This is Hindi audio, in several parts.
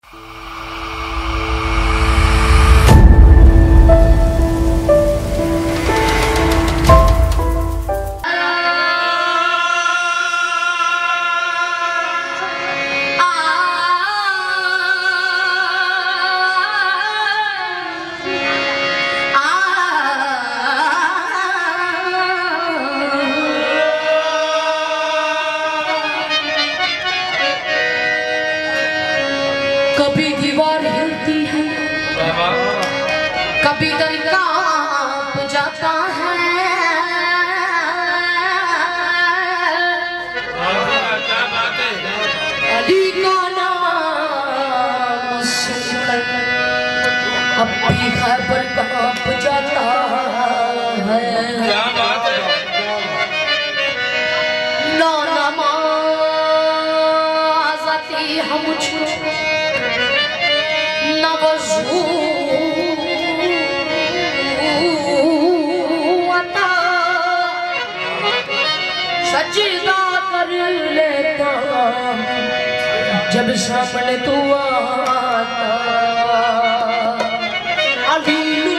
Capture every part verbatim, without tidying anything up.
कभी दीवार हिलती है, कभी दिल कांप जाता है। अली का नाम सुनकर अब भी खैबर कांप जाता है। ना नमाज आती है मुझको, सजदा कर लेता जब सामने तू आता। अली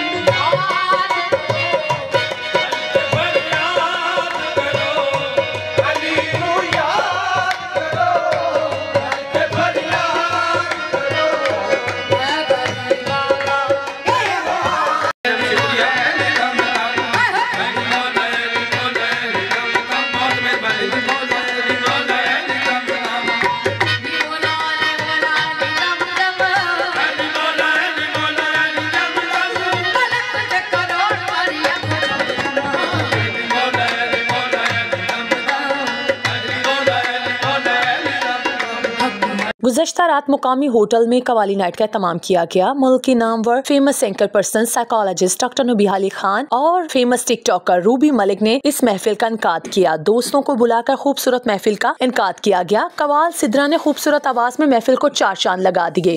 गुज़श्ता रात मुकामी होटल में कवाली नाइट का तमाम किया गया। मुल्क की नामवर famous anchor person psychologist doctor Nabiha Ali Khan और फेमस टिकटॉकर रूबी मलिक ने इस महफिल का इनकाद किया। दोस्तों को बुलाकर खूबसूरत महफिल का इनकाद किया गया। कवाल सिद्रा ने खूबसूरत आवाज में महफिल को चार चांद लगा दिए।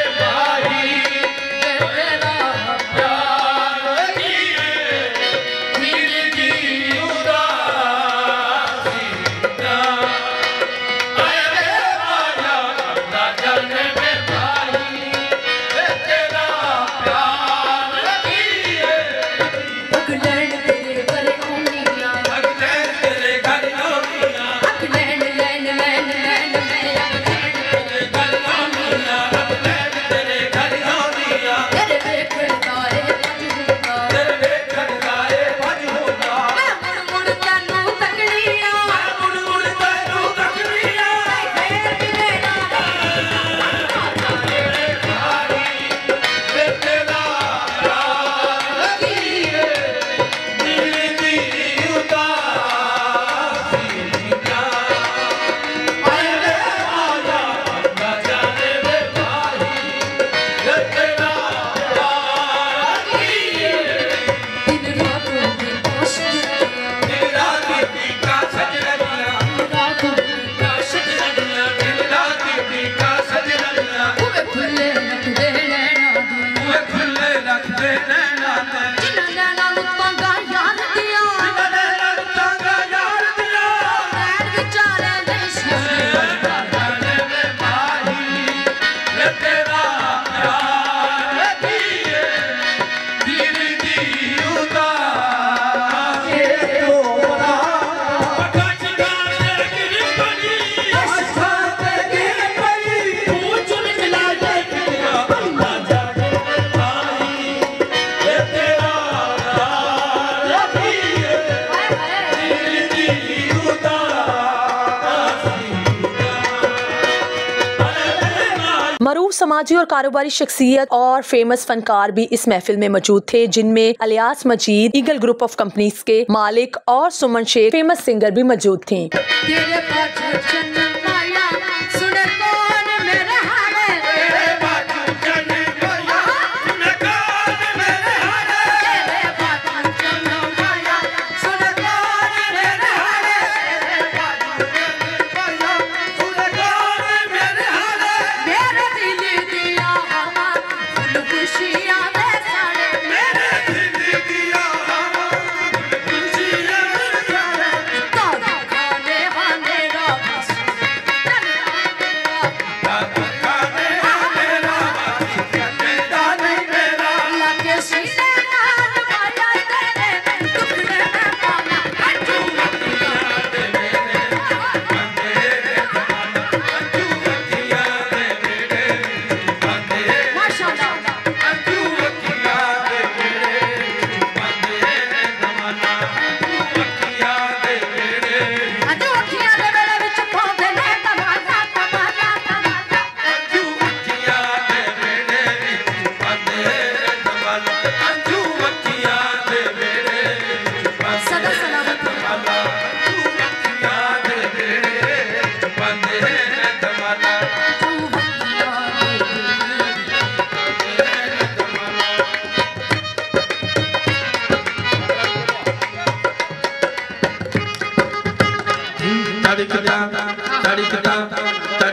मरूफ समाजी और कारोबारी शख्सियत और फेमस फनकार भी इस महफिल में मौजूद थे, जिनमें Ilyas Majeed, Eagle Group of Companies के मालिक और सुमन शेख फेमस सिंगर भी मौजूद थी।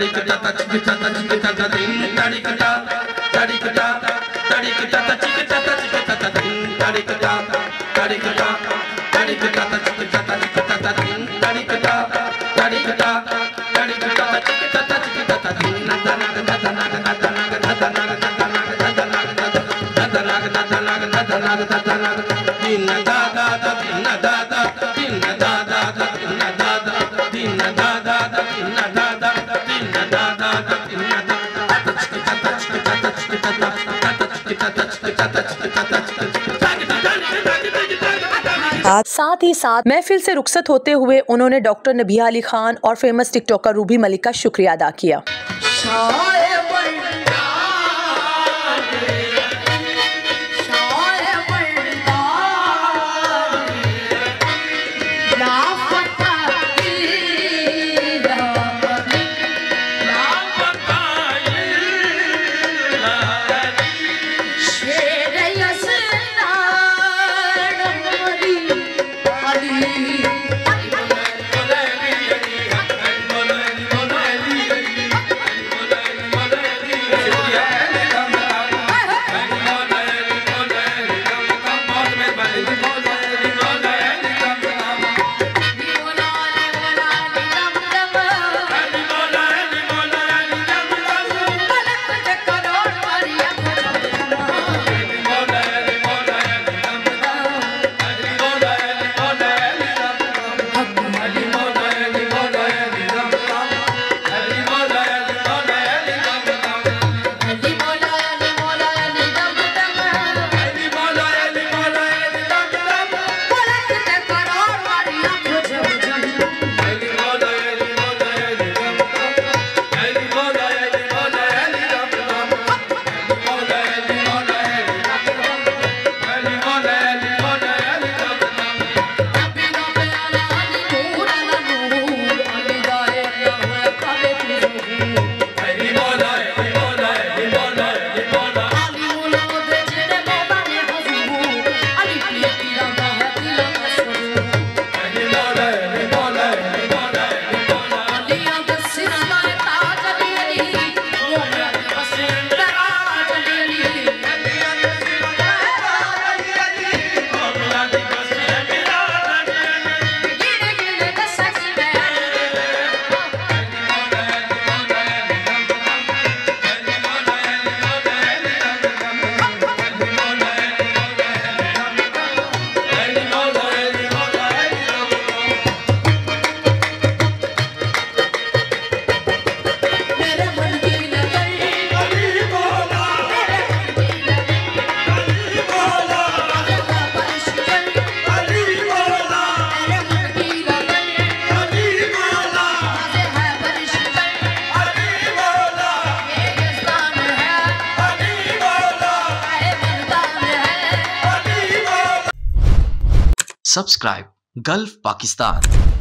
साथ ही साथ महफिल से रुखसत होते हुए उन्होंने डॉक्टर नबिहा अली खान और फेमस टिकटॉकर रूबी मलिक का शुक्रिया अदा किया। Subscribe Gulf Pakistan.